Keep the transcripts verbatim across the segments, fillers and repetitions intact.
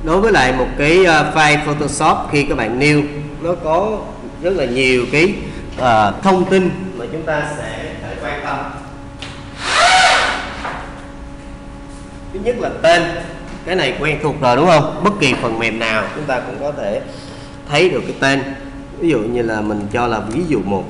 đối với lại một cái file Photoshop khi các bạn new, nó có rất là nhiều cái uh, thông tin mà chúng ta sẽ phải quan tâm. Thứ nhất là tên, cái này quen thuộc rồi đúng không? Bất kỳ phần mềm nào chúng ta cũng có thể thấy được cái tên. Ví dụ như là mình cho là ví dụ một.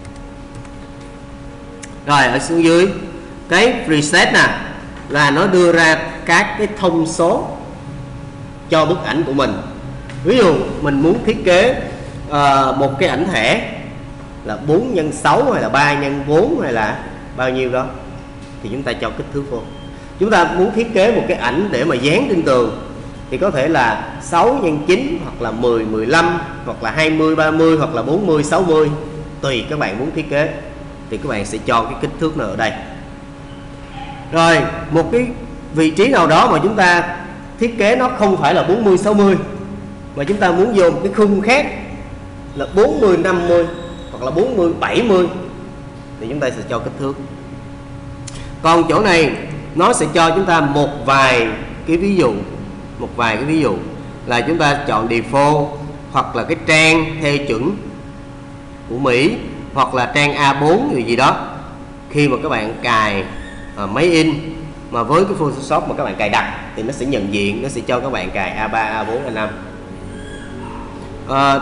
Rồi ở xuống dưới cái preset nè, là nó đưa ra các cái thông số cho bức ảnh của mình. Ví dụ mình muốn thiết kế uh, một cái ảnh thẻ là bốn nhân sáu hay là ba nhân bốn hay là bao nhiêu đó thì chúng ta cho kích thước vô. Chúng ta muốn thiết kế một cái ảnh để mà dán trên tường thì có thể là sáu nhân chín hoặc là mười, mười lăm hoặc là hai mươi, ba mươi hoặc là bốn mươi, sáu mươi, tùy các bạn muốn thiết kế thì các bạn sẽ cho cái kích thước nào ở đây. Rồi một cái vị trí nào đó mà chúng ta thiết kế nó không phải là bốn mươi, sáu mươi mà chúng ta muốn vô một cái khung khác là bốn mươi, năm mươi hoặc là bốn mươi, bảy mươi thì chúng ta sẽ cho kích thước. Còn chỗ này nó sẽ cho chúng ta một vài cái ví dụ, một vài cái ví dụ là chúng ta chọn default hoặc là cái trang theo chuẩn của Mỹ hoặc là trang A bốn gì gì đó. Khi mà các bạn cài à, máy in mà với cái Photoshop mà các bạn cài đặt thì nó sẽ nhận diện, nó sẽ cho các bạn cài A ba, A bốn, A năm. À,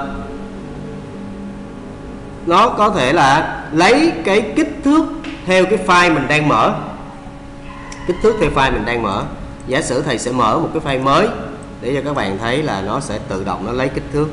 nó có thể là lấy cái kích thước theo cái file mình đang mở, kích thước theo file mình đang mở. Giả sử thầy sẽ mở một cái file mới để cho các bạn thấy là nó sẽ tự động nó lấy kích thước.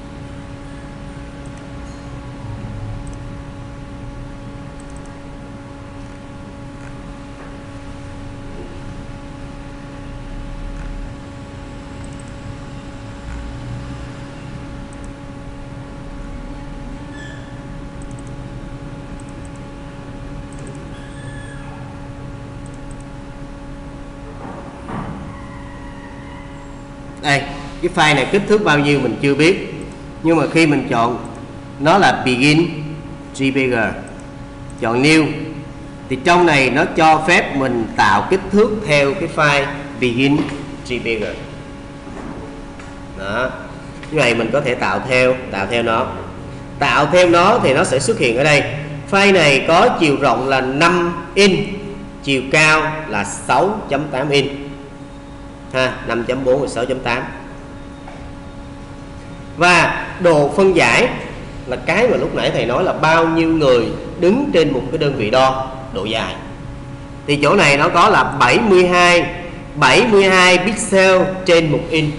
Đây, cái file này kích thước bao nhiêu mình chưa biết, nhưng mà khi mình chọn nó là begin gi pi gi, chọn new thì trong này nó cho phép mình tạo kích thước theo cái file begin gi pi gi. Đó, như vậy mình có thể tạo theo tạo theo nó tạo theo nó thì nó sẽ xuất hiện ở đây. File này có chiều rộng là năm inch, chiều cao là sáu chấm tám inch ha, năm chấm bốn và sáu chấm tám. Và độ phân giải là cái mà lúc nãy thầy nói là bao nhiêu người đứng trên một cái đơn vị đo độ dài. Thì chỗ này nó có là bảy mươi hai pixel trên một inch.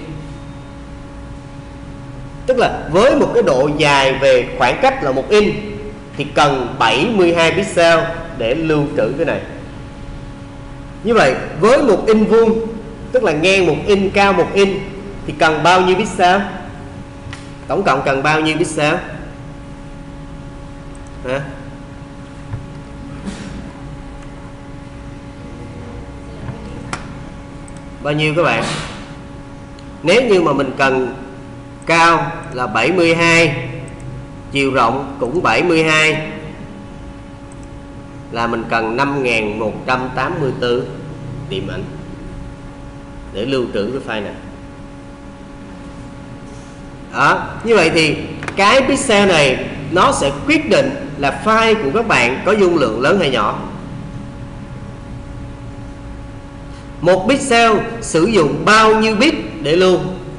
Tức là với một cái độ dài về khoảng cách là một inch thì cần bảy mươi hai pixel để lưu trữ cái này. Như vậy với một inch vuông, tức là ngang một inch, cao một inch thì cần bao nhiêu pixel? Tổng cộng cần bao nhiêu pixel? Hả? Bao nhiêu các bạn? Nếu như mà mình cần cao là bảy mươi hai, chiều rộng cũng bảy mươi hai, là mình cần năm nghìn một trăm tám mươi tư điểm ảnh để lưu trữ cái file này. Đó, như vậy thì cái pixel này nó sẽ quyết định là file của các bạn có dung lượng lớn hay nhỏ. Một pixel sử dụng bao nhiêu bit để lưu.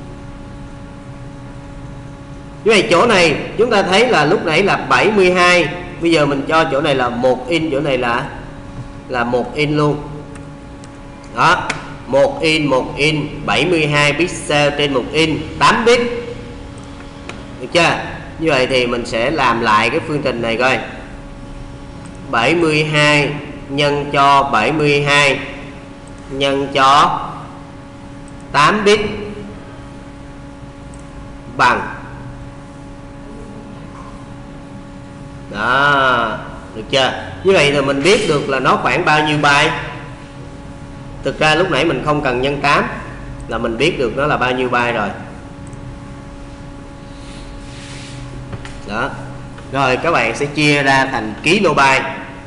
Như vậy chỗ này chúng ta thấy là lúc nãy là bảy mươi hai, bây giờ mình cho chỗ này là một inch, chỗ này là là một inch luôn. Đó, một inch, một inch, bảy mươi hai pixel trên một inch, tám bit. Được chưa? Như vậy thì mình sẽ làm lại cái phương trình này coi. bảy mươi hai nhân cho bảy mươi hai nhân cho tám bit bằng. Đó, được chưa? Như vậy thì mình biết được là nó khoảng bao nhiêu byte. Thực ra lúc nãy mình không cần nhân tám là mình biết được nó là bao nhiêu byte rồi. Đó. Rồi các bạn sẽ chia ra thành kilobyte.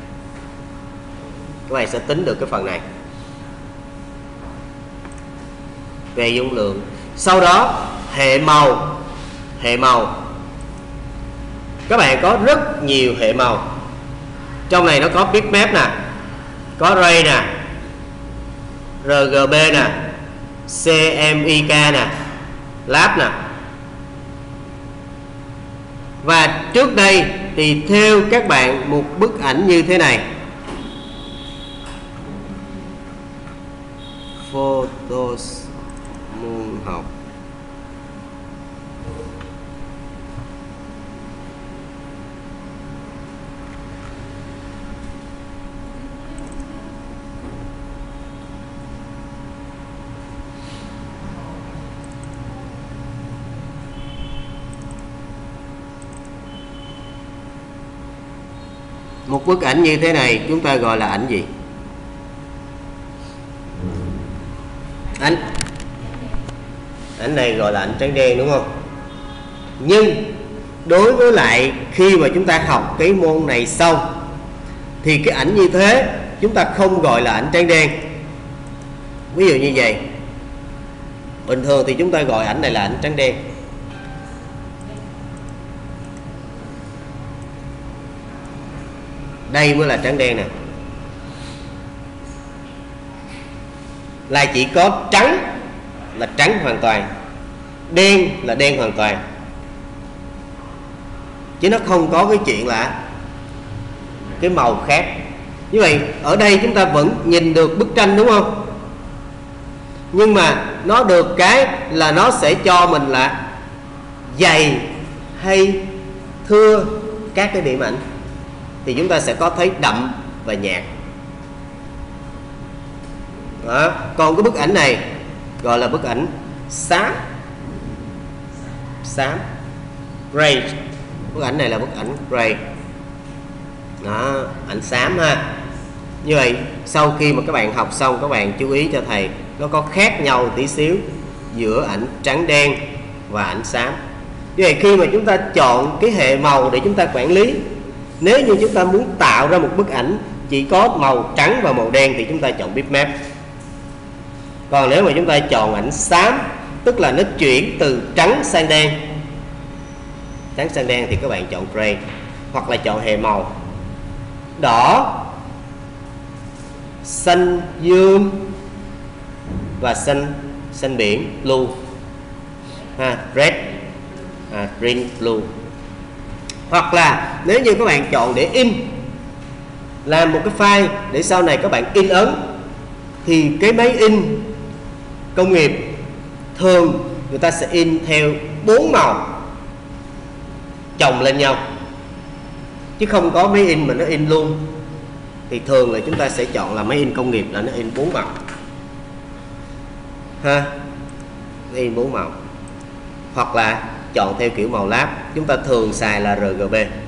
Các bạn sẽ tính được cái phần này về dung lượng. Sau đó hệ màu. Hệ màu các bạn có rất nhiều hệ màu. Trong này nó có bitmap nè, có ray nè, rờ giê bê nè, xê em i ca nè, lab nè. Và trước đây thì theo các bạn một bức ảnh như thế này, Photos môn học. Một bức ảnh như thế này chúng ta gọi là ảnh gì? Ảnh ảnh này gọi là ảnh trắng đen, đúng không? Nhưng đối với lại khi mà chúng ta học cái môn này xong thì cái ảnh như thế chúng ta không gọi là ảnh trắng đen. Ví dụ như vậy, bình thường thì chúng ta gọi ảnh này là ảnh trắng đen. Đây mới là trắng đen nè, là chỉ có trắng là trắng hoàn toàn, đen là đen hoàn toàn, chứ nó không có cái chuyện là cái màu khác. Như vậy ở đây chúng ta vẫn nhìn được bức tranh, đúng không? Nhưng mà nó được cái là nó sẽ cho mình là dày hay thưa các cái điểm ảnh, thì chúng ta sẽ có thấy đậm và nhạt. Đó. Còn cái bức ảnh này gọi là bức ảnh xám. Xám, gray. Bức ảnh này là bức ảnh gray. Đó, ảnh xám ha. Như vậy sau khi mà các bạn học xong, các bạn chú ý cho thầy, nó có khác nhau tí xíu giữa ảnh trắng đen và ảnh xám. Như vậy khi mà chúng ta chọn cái hệ màu để chúng ta quản lý, nếu như chúng ta muốn tạo ra một bức ảnh chỉ có màu trắng và màu đen thì chúng ta chọn bitmap. Còn nếu mà chúng ta chọn ảnh xám, tức là nó chuyển từ trắng sang đen, trắng sang đen, thì các bạn chọn gray, hoặc là chọn hệ màu đỏ, xanh dương và xanh xanh biển, blue ha, red, à, green, blue. Hoặc là nếu như các bạn chọn để in, làm một cái file để sau này các bạn in ấn, thì cái máy in công nghiệp thường người ta sẽ in theo bốn màu chồng lên nhau, chứ không có máy in mà nó in luôn. Thì thường là chúng ta sẽ chọn là máy in công nghiệp là nó in bốn màu ha, nó in bốn màu. Hoặc là chọn theo kiểu màu lab, chúng ta thường xài là rờ giê bê.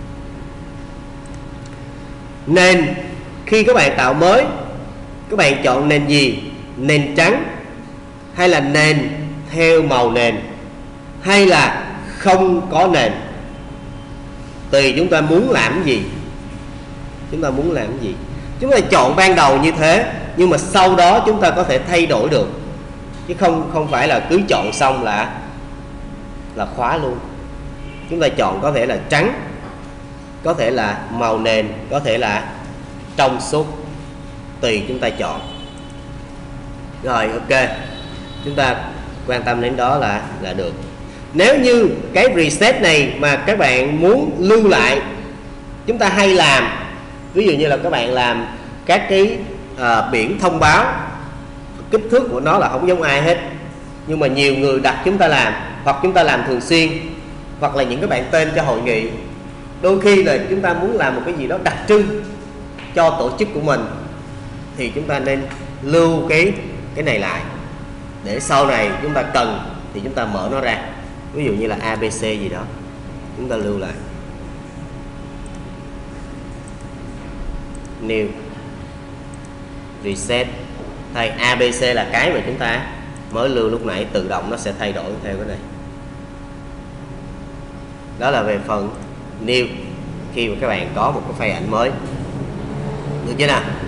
Nền, khi các bạn tạo mới, các bạn chọn nền gì? Nền trắng, hay là nền theo màu nền, hay là không có nền, tùy chúng ta muốn làm gì. Chúng ta muốn làm gì chúng ta chọn ban đầu như thế, nhưng mà sau đó chúng ta có thể thay đổi được, chứ không không phải là cứ chọn xong là là khóa luôn. Chúng ta chọn có thể là trắng, có thể là màu nền, có thể là trong suốt, tùy chúng ta chọn. Rồi, ok, chúng ta quan tâm đến đó là là được. Nếu như cái preset này mà các bạn muốn lưu lại, chúng ta hay làm, ví dụ như là các bạn làm các cái uh, biển thông báo, kích thước của nó là không giống ai hết, nhưng mà nhiều người đặt chúng ta làm, hoặc chúng ta làm thường xuyên, hoặc là những cái bạn tên cho hội nghị. Đôi khi là chúng ta muốn làm một cái gì đó đặc trưng cho tổ chức của mình, thì chúng ta nên lưu cái cái này lại, để sau này chúng ta cần thì chúng ta mở nó ra. Ví dụ như là a bê xê gì đó, chúng ta lưu lại. New, reset. Thay a bê xê là cái mà chúng ta mới lưu lúc nãy, tự động nó sẽ thay đổi theo cái này. Đó là về phần new, khi mà các bạn có một cái file ảnh mới, được chưa nào?